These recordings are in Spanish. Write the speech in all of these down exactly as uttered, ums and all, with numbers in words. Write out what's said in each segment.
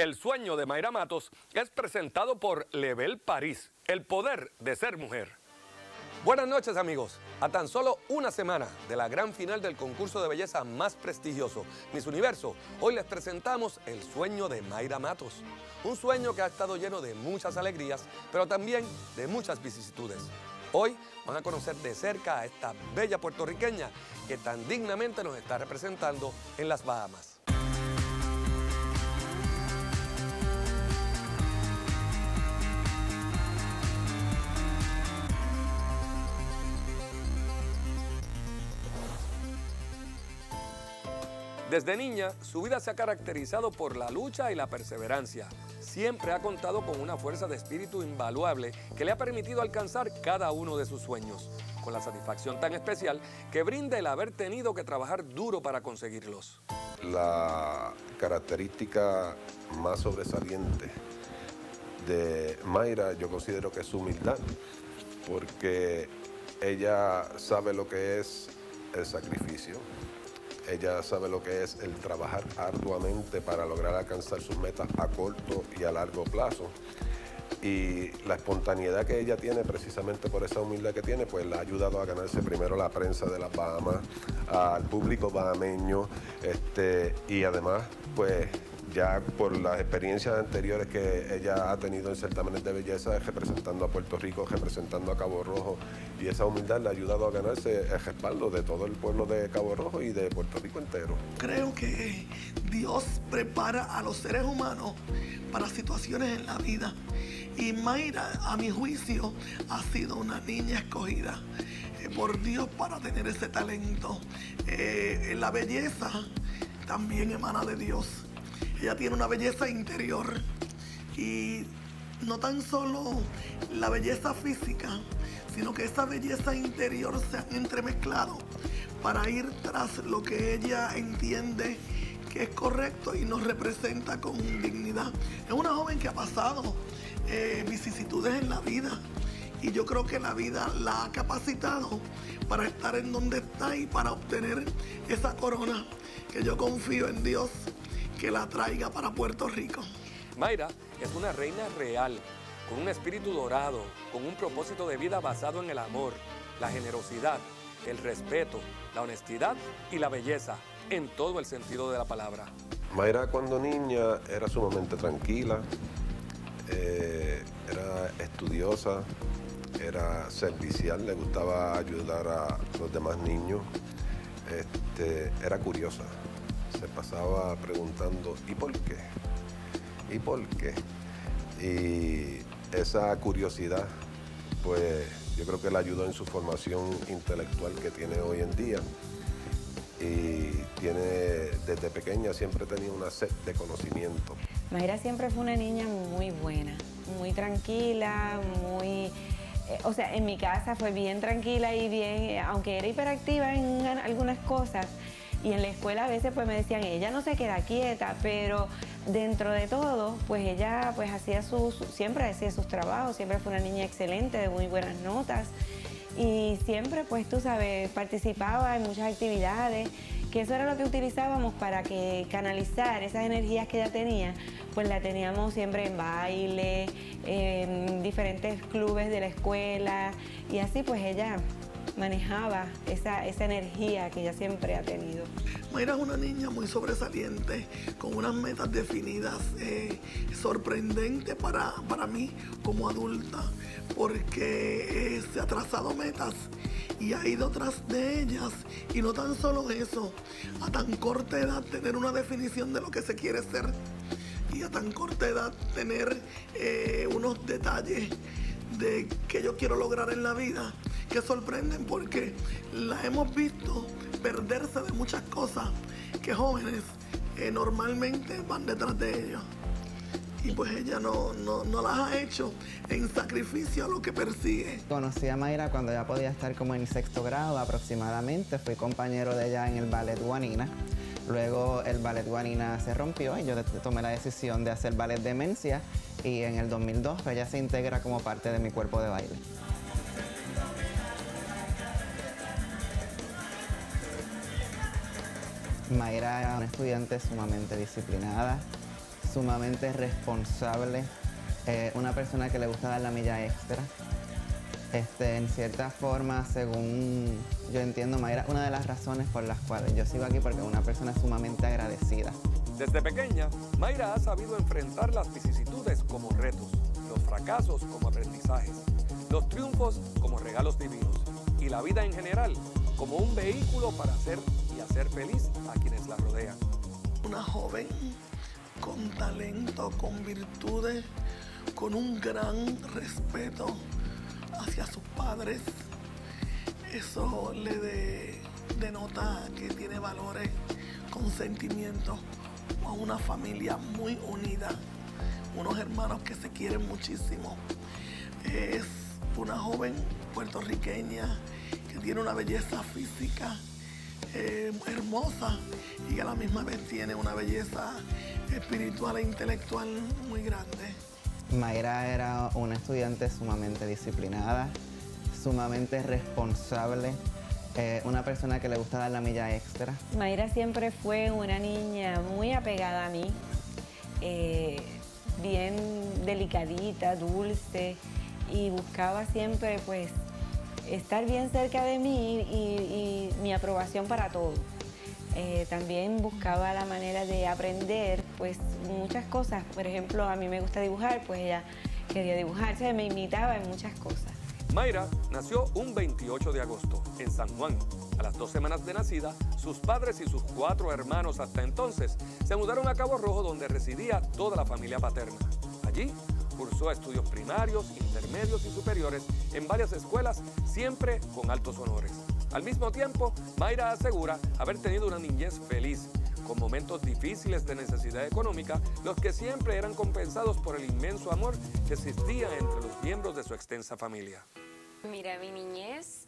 El sueño de Mayra Matos es presentado por Lebel París, el poder de ser mujer. Buenas noches, amigos. A tan solo una semana de la gran final del concurso de belleza más prestigioso, Miss Universo, hoy les presentamos el sueño de Mayra Matos. Un sueño que ha estado lleno de muchas alegrías, pero también de muchas vicisitudes. Hoy van a conocer de cerca a esta bella puertorriqueña que tan dignamente nos está representando en las Bahamas. Desde niña, su vida se ha caracterizado por la lucha y la perseverancia. Siempre ha contado con una fuerza de espíritu invaluable que le ha permitido alcanzar cada uno de sus sueños, con la satisfacción tan especial que brinda el haber tenido que trabajar duro para conseguirlos. La característica más sobresaliente de Mayra yo considero que es su humildad, porque ella sabe lo que es el sacrificio. Ella sabe lo que es el trabajar arduamente para lograr alcanzar sus metas a corto y a largo plazo. Y la espontaneidad que ella tiene, precisamente por esa humildad que tiene, pues la ha ayudado a ganarse primero la prensa de las Bahamas, al público bahameño, este, y además, pues ya por las experiencias anteriores que ella ha tenido en certámenes de belleza, representando a Puerto Rico, representando a Cabo Rojo, y esa humildad le ha ayudado a ganarse el respaldo de todo el pueblo de Cabo Rojo y de Puerto Rico entero. Creo que Dios prepara a los seres humanos para situaciones en la vida, y Mayra, a mi juicio, ha sido una niña escogida eh, por Dios para tener ese talento. Eh, la belleza también emana de Dios. Ella tiene una belleza interior, y no tan solo la belleza física, sino que esa belleza interior se han entremezclado para ir tras lo que ella entiende que es correcto y nos representa con dignidad. Es una joven que ha pasado eh, vicisitudes en la vida, y yo creo que la vida la ha capacitado para estar en donde está y para obtener esa corona que yo confío en Dios que la traiga para Puerto Rico. Mayra es una reina real, con un espíritu dorado, con un propósito de vida basado en el amor, la generosidad, el respeto, la honestidad y la belleza, en todo el sentido de la palabra. Mayra, cuando niña, era sumamente tranquila, eh, era estudiosa, era servicial, le gustaba ayudar a los demás niños, este, era curiosa. Se pasaba preguntando, ¿y por qué? ¿Y por qué? Y esa curiosidad, pues yo creo que le ayudó en su formación intelectual que tiene hoy en día. Y tiene, desde pequeña siempre tenía una sed de conocimiento. Mayra siempre fue una niña muy buena, muy tranquila, muy... Eh, o sea, en mi casa fue bien tranquila y bien, aunque era hiperactiva en algunas cosas, y en la escuela a veces pues me decían, ella no se queda quieta, pero dentro de todo, pues ella pues hacía sus, siempre hacía sus trabajos, siempre fue una niña excelente, de muy buenas notas, y siempre pues tú sabes, participaba en muchas actividades, que eso era lo que utilizábamos para que canalizar esas energías que ella tenía, pues la teníamos siempre en baile, en diferentes clubes de la escuela, y así pues ella manejaba esa, esa energía que ella siempre ha tenido. Mayra es una niña muy sobresaliente, con unas metas definidas, eh, sorprendente para, para mí como adulta, porque eh, se ha trazado metas y ha ido tras de ellas, y no tan solo eso, a tan corta edad tener una definición de lo que se quiere ser, y a tan corta edad tener eh, unos detalles de que yo quiero lograr en la vida, que sorprenden porque la hemos visto perderse de muchas cosas que jóvenes eh, normalmente van detrás de ellos. Y pues ella no, no, no las ha hecho en sacrificio a lo que persigue. Conocí a Mayra cuando ya podía estar como en sexto grado aproximadamente. Fui compañero de ella en el ballet Guanina. Luego el ballet Guanina se rompió y yo tomé la decisión de hacer ballet Demencia, y en el dos mil dos ella se integra como parte de mi cuerpo de baile. Mayra era una estudiante sumamente disciplinada, sumamente responsable, eh, una persona que le gusta dar la milla extra. Este, en cierta forma, según yo entiendo, Mayra, una de las razones por las cuales yo sigo aquí, porque es una persona sumamente agradecida. Desde pequeña, Mayra ha sabido enfrentar las vicisitudes como retos, los fracasos como aprendizajes, los triunfos como regalos divinos y la vida en general como un vehículo para hacer y hacer feliz a quienes la rodean. Una joven con talento, con virtudes, con un gran respeto hacia sus padres. Eso le de, denota que tiene valores, con sentimientos, a una familia muy unida, unos hermanos que se quieren muchísimo. Es una joven puertorriqueña que tiene una belleza física eh, hermosa y a la misma vez tiene una belleza espiritual e intelectual muy grande. Mayra era una estudiante sumamente disciplinada, sumamente responsable, eh, una persona que le gusta dar la milla extra. Mayra siempre fue una niña muy apegada a mí, eh, bien delicadita, dulce, y buscaba siempre pues estar bien cerca de mí y, y mi aprobación para todo. Eh, también buscaba la manera de aprender pues muchas cosas. Por ejemplo, a mí me gusta dibujar, pues ella quería dibujar, se me imitaba en muchas cosas. Mayra nació un veintiocho de agosto en San Juan. A las dos semanas de nacida, sus padres y sus cuatro hermanos hasta entonces se mudaron a Cabo Rojo, donde residía toda la familia paterna. Allí cursó estudios primarios, intermedios y superiores en varias escuelas, siempre con altos honores. Al mismo tiempo, Mayra asegura haber tenido una niñez feliz, con momentos difíciles de necesidad económica, los que siempre eran compensados por el inmenso amor que existía entre los miembros de su extensa familia. Mira, mi niñez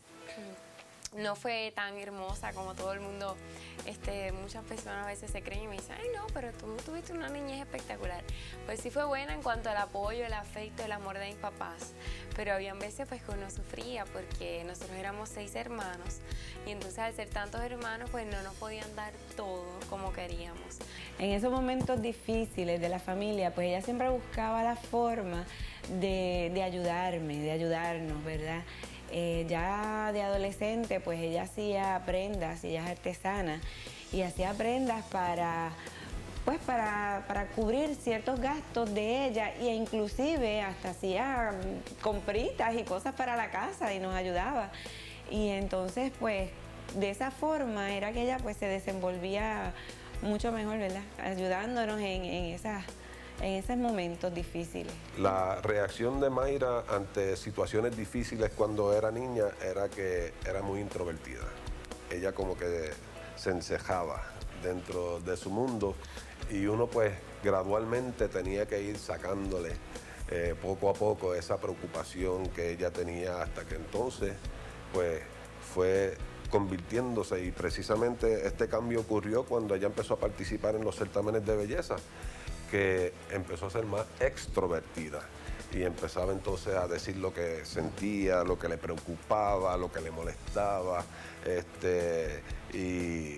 no fue tan hermosa como todo el mundo, este, muchas personas a veces se creen y me dicen, ay no, pero tú tuviste una niñez espectacular. Pues sí fue buena en cuanto al apoyo, el afecto, el amor de mis papás, pero había veces pues que uno sufría porque nosotros éramos seis hermanos y entonces al ser tantos hermanos pues no nos podían dar todo como queríamos. En esos momentos difíciles de la familia, pues ella siempre buscaba la forma de, de ayudarme, de ayudarnos, ¿verdad? Eh, ya de adolescente, pues ella hacía prendas, ella es artesana, y hacía prendas para, pues para, para cubrir ciertos gastos de ella, e inclusive hasta hacía compritas y cosas para la casa y nos ayudaba. Y entonces, pues, de esa forma era que ella pues se desenvolvía mucho mejor, ¿verdad? Ayudándonos en, en esas... en esos momentos difíciles. La reacción de Mayra ante situaciones difíciles cuando era niña era que era muy introvertida. Ella como que se encejaba dentro de su mundo y uno pues gradualmente tenía que ir sacándole eh, poco a poco esa preocupación que ella tenía, hasta que entonces pues fue convirtiéndose, y precisamente este cambio ocurrió cuando ella empezó a participar en los certámenes de belleza, que empezó a ser más extrovertida y empezaba entonces a decir lo que sentía, lo que le preocupaba, lo que le molestaba, este, y,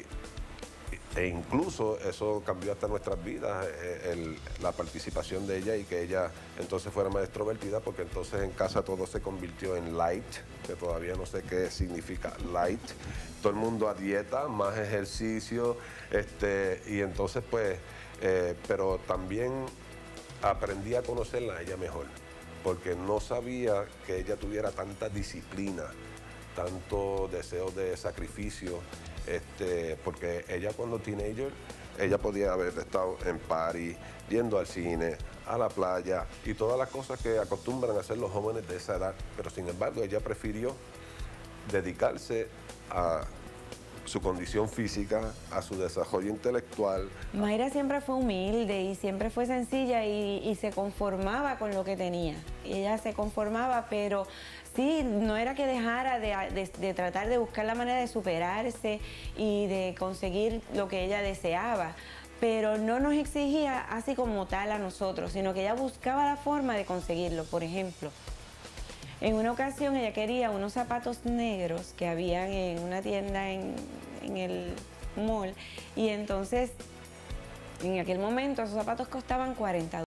e incluso eso cambió hasta nuestras vidas, el, la participación de ella, y que ella entonces fuera más extrovertida, porque entonces en casa todo se convirtió en light, que todavía no sé qué significa light, todo el mundo a dieta, más ejercicio, este, y entonces pues Eh, pero también aprendí a conocerla a ella mejor, porque no sabía que ella tuviera tanta disciplina, tanto deseo de sacrificio, este, porque ella cuando teenager, ella podía haber estado en party, yendo al cine, a la playa y todas las cosas que acostumbran a hacer los jóvenes de esa edad, pero sin embargo ella prefirió dedicarse a su condición física, a su desarrollo intelectual. Mayra siempre fue humilde y siempre fue sencilla y, y se conformaba con lo que tenía. Ella se conformaba, pero sí, no era que dejara de, de, de tratar de buscar la manera de superarse y de conseguir lo que ella deseaba, pero no nos exigía así como tal a nosotros, sino que ella buscaba la forma de conseguirlo. Por ejemplo, en una ocasión ella quería unos zapatos negros que habían en una tienda en, en el mall, y entonces En aquel momento esos zapatos costaban cuarenta